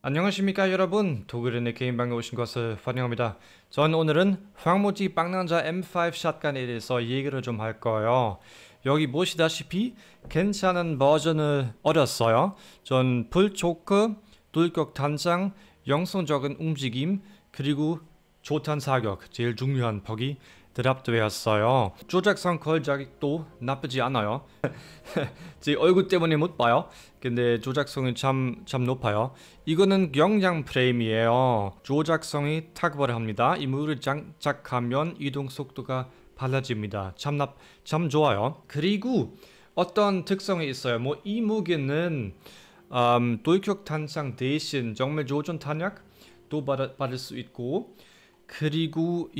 안녕하십니까 여러분, 독일인의 게임방에 오신 것을 환영합니다. 전 오늘은 황무지 빵난자 M5 샷건에 대해서 얘기를 좀 할 거예요. 여기 보시다시피 괜찮은 버전을 얻었어요. 전 불초크, 돌격 단장, 영성적인 움직임, 그리고 조탄 사격, 제일 중요한 퍽이 드랍되었어요. 조작성 걸작도 나쁘지 않아요. 제 얼굴 때문에 못 봐요. 근데 조작성이 참 높아요. 이거는 영장 프레임이에요. 조작성이 탁월합니다. 이물을 장착하면 이동 속도가 빨라집니다. 참 좋아요. 그리고 어떤 특성이 있어요. 뭐 이 무기는 돌격 탄창 대신 정밀 조준 탄약도 받을 수 있고, 그리고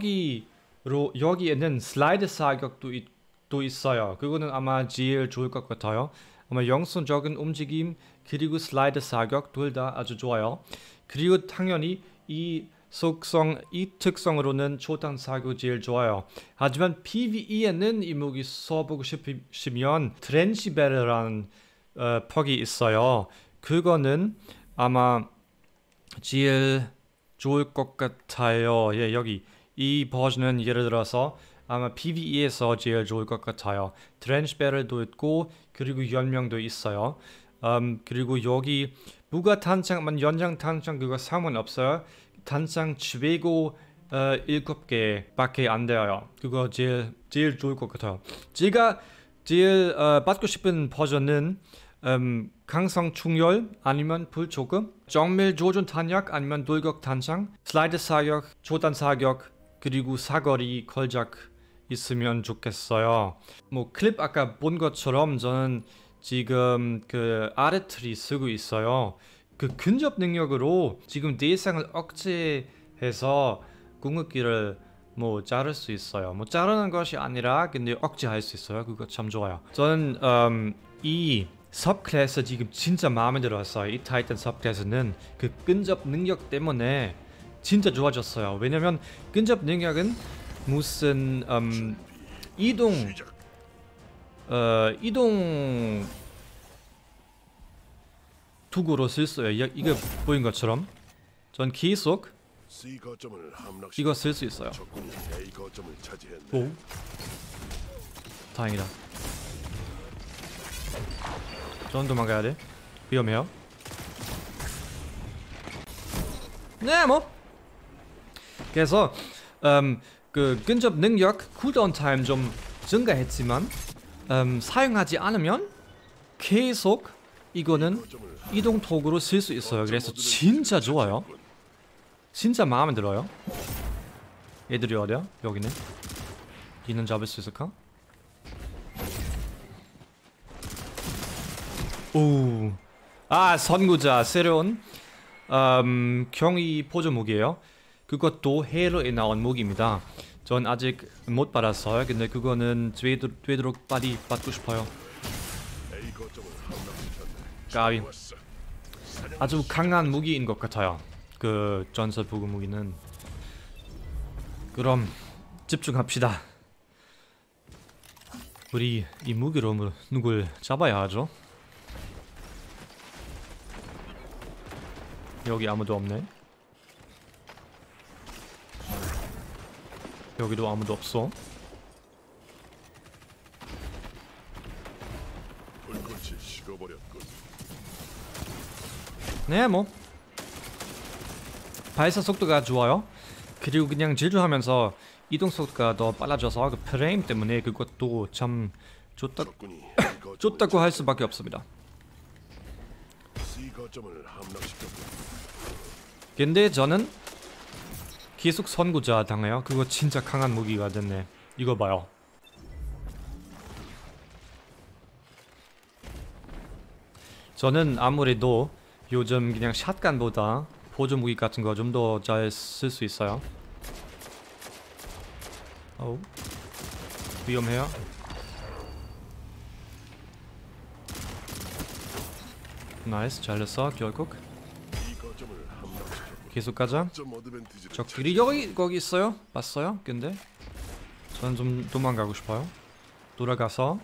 여기에는 슬라이드 사격도 있어요. 그거는 아마 제일 좋을 것 같아요. 아마 영성적인 움직임 그리고 슬라이드 사격 둘 다 아주 좋아요. 그리고 당연히 이 특성으로는 조탄 사격 제일 좋아요. 하지만 PVE에는 이 무기 써보고 싶으면 트렌치베르라는 퍽이 있어요. 그거는 아마 제일 좋을 것 같아요. 예, 여기 이 버전은 예를 들어서 아마 PVE에서 제일 좋을 것 같아요. 트렌치베르도 있고 그리고 연명도 있어요. 그리고 여기 무가 탄창만 연장 탄창 그거 상관없어요. 탄창 최고 7개밖에 안 돼요. 그거 제일 좋을 것 같아요. 제가 제일 받고 싶은 버전은 강성 충혈 아니면 불초급, 정밀 조준 탄약 아니면 돌격 탄창, 슬라이드 사격, 조탄 사격, 그리고 사거리 걸작 있으면 좋겠어요. 뭐 클립 아까 본 것처럼 저는 지금 그 아르트리 쓰고 있어요. 그 근접 능력으로 지금 대상을 억제해서 궁극기를 뭐 자를 수 있어요. 뭐 자르는 것이 아니라 근데 억제할 수 있어요. 그거 참 좋아요. 저는 이 섭클래스 지금 진짜 마음에 들었어요. 이 타이탄 섭클래스는 그 근접 능력 때문에 진짜 좋아졌어요. 왜냐면 근접 능력은 무슨 이동 도구로 쓸 수 있어요. 이거 보인 것처럼 전 계속 이거 쓸 수 있어요. 오, 다행이다. 전 도망가야 돼. 위험해요. 네, 뭐. 그래서 그 근접 능력 쿨다운 타임 좀 증가했지만 사용하지 않으면 계속 이거는 이동 도구로 쓸 수 있어요. 그래서 진짜 좋아요. 진짜 마음에 들어요. 얘들이 어디야? 여기네. 얘는 잡을 수 있을까? 오, 선구자 새로운 경위 보조 무기예요. 그것도 헤일로에 나온 무기입니다. 전 아직 못 받았어요. 근데 그거는 되도록 빨리 받고 싶어요. 까비. 아주 강한 무기인 것 같아요. 그 전설 부구 무기는. 그럼 집중합시다. 우리 이 무기로 누굴 잡아야 하죠? 여기 아무도 없네. 여기도 아무도 없어. 네, 뭐 발사 속도가 좋아요. 그리고 그냥 질주하면서 이동 속도가 더 빨라져서 그 프레임 때문에 그것도 참 좋다고 할 수밖에 없습니다. 근데 저는 계속 선구자 당해요. 그거 진짜 강한 무기가 됐네. 이거 봐요. 저는 아무래도 요즘 그냥 샷건보다 보조 무기 같은 거 좀 더 잘 쓸 수 있어요. 어우, 위험해요. 나이스, 잘했어. 결국 계속 가자. 적들이 거기 있어요. 봤어요? 근데 저는 좀 도망가고 싶어요. 돌아가서.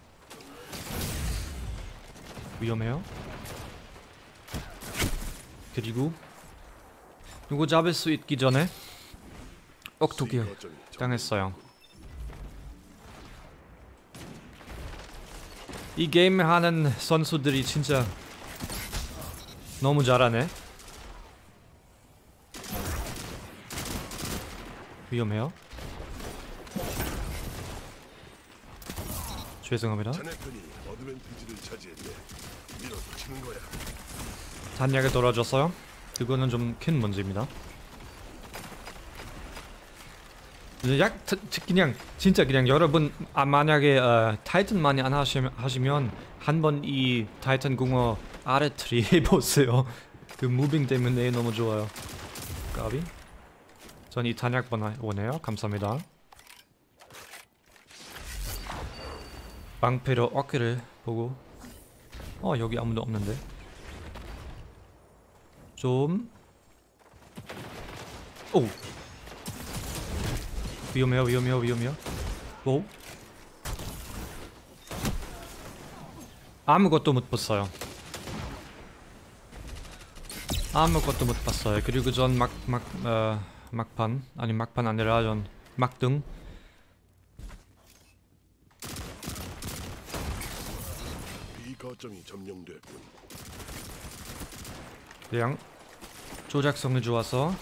위험해요. 그리고 누구 잡을 수 있기 전에 억토기 당했어요. 이 게임 하는 선수들이 진짜 너무 잘하네. 위험해요. 죄송합니다. 단약을 돌아줬어요. 그거는 좀 큰 문제입니다. 그냥 진짜 그냥 여러분 만약에 타이탄 많이 안 하시면 한번 이 타이탄 궁어 아르트리 해보세요. 그 무빙 때문에 너무 좋아요. 까비? 전 이 단약 원해요. 감사합니다. 방패로 어깨를 보고 여기 아무도 없는데 좀 오! 위험해요. 오? 아무것도 못 봤어요. 아무것도 못 봤어요. 그리고 전 막판 아니 막판 아니라 전 막등 거점이 점령됐군. 그냥 조작성이 좋아서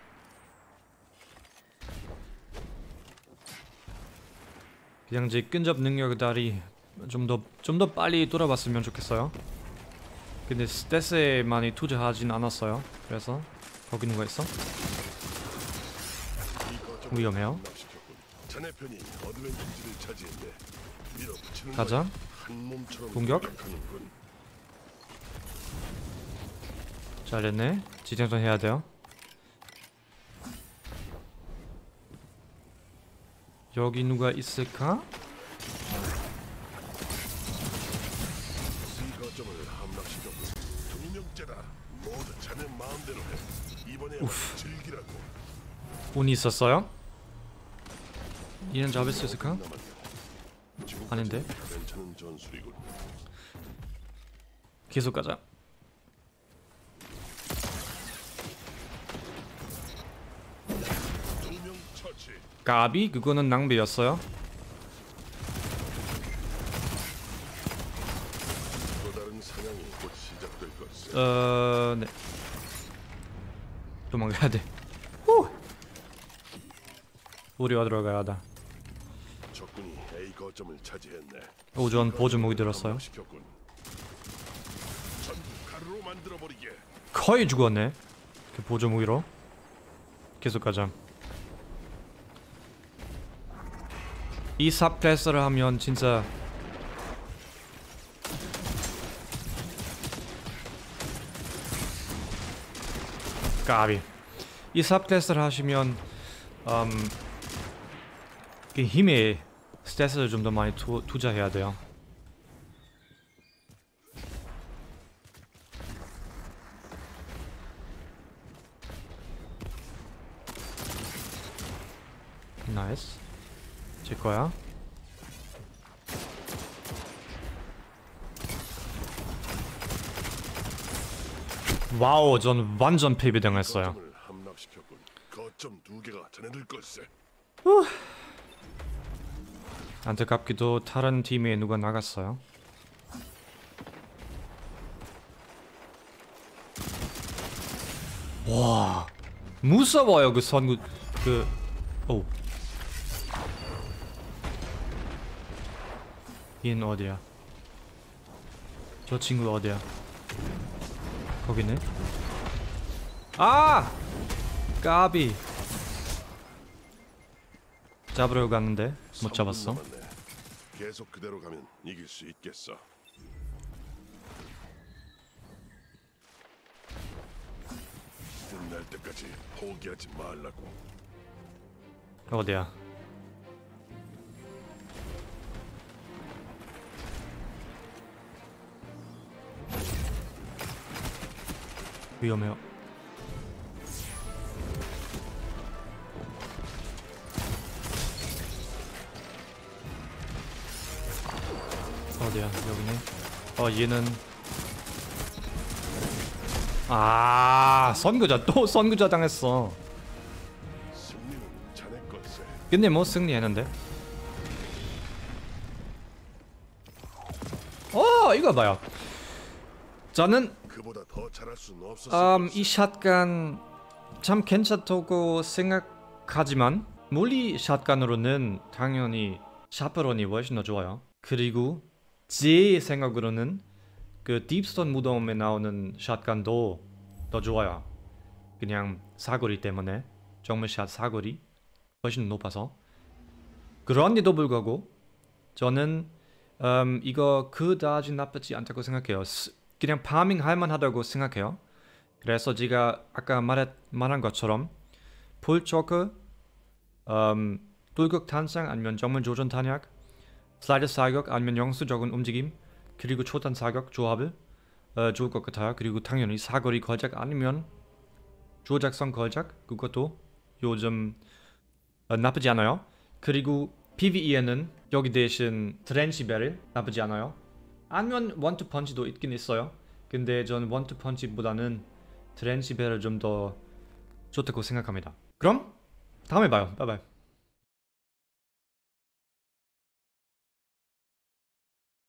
그냥 제 끈접 능력다리 좀 더 빨리 돌아봤으면 좋겠어요. 근데 스탯에 많이 투자하진 않았어요. 그래서 거기 누가 있어? 위험해요. 가자. 공격. 잘했네. 지정전 해야 돼요. 여기 누가 있을까? 우프. 운이 있었어요? 얘는 잡을 수 있을까? 아닌데. 계속 가자. 까비? 그거는 낭비였어요. 네. 도망가야 돼. 후! 우리 어디로 가야 돼? 오전 보조 무기 들었어요. 거의 죽었네. 그 보조 무기로. 계속 가자. 이 삽클래스를 하면 진짜 까비. 이 삽클래스를 하시면 그 힘에 스탯을 좀 더 많이 투자해야 돼요. 나이스. 제 거야. 와우, 전 완전 패배당했어요. 안타깝게도 다른 팀에 누가 나갔어요. 와, 무서워요 그 선구 오. 얘는 어디야? 저 친구 어디야? 거기네. 아! 까비. 잡으러 갔는데 못 잡았어. 계속 그대로 가면 이길 수 있겠어. 끝날 때까지 포기하지 말라고. 어디야? 위험해요. 어디야? 여기네. 얘는 아, 선구자 또 선구자 당했어. 승리는 자네 걸세. 근데 뭐 승리했는데. 이거 봐요. 저는 그보다 더 잘할 수는 없었을 이 샷건 참 괜찮다고 생각하지만 물리 샷건으로는 당연히 샤프론이 훨씬 더 좋아요. 그리고 제 생각으로는 그 딥스톤 무덤에 나오는 샷건도 더 좋아요. 그냥 사거리 때문에 정밀샷 사거리 훨씬 높아서. 그런데도 불구하고 저는 이거 그다지 나쁘지 않다고 생각해요. 그냥 파밍 할만하다고 생각해요. 그래서 제가 아까 말한 것처럼 풀초크, 돌격 탄창 아니면 정면 조준 탄약, 슬라이드 사격 아니면 영수적인 움직임, 그리고 초탄 사격 조합을 좋을 것 같아요. 그리고 당연히 사거리 걸작 아니면 조작성 걸작, 그것도 요즘 나쁘지 않아요. 그리고 PVE에는 여기 대신 트렌치 베릴 나쁘지 않아요. 아니면 원투 펀치도 있긴 있어요. 근데 저는 원투 펀치보다는 트렌치 베릴 좀 더 좋다고 생각합니다. 그럼 다음에 봐요. 바이바이.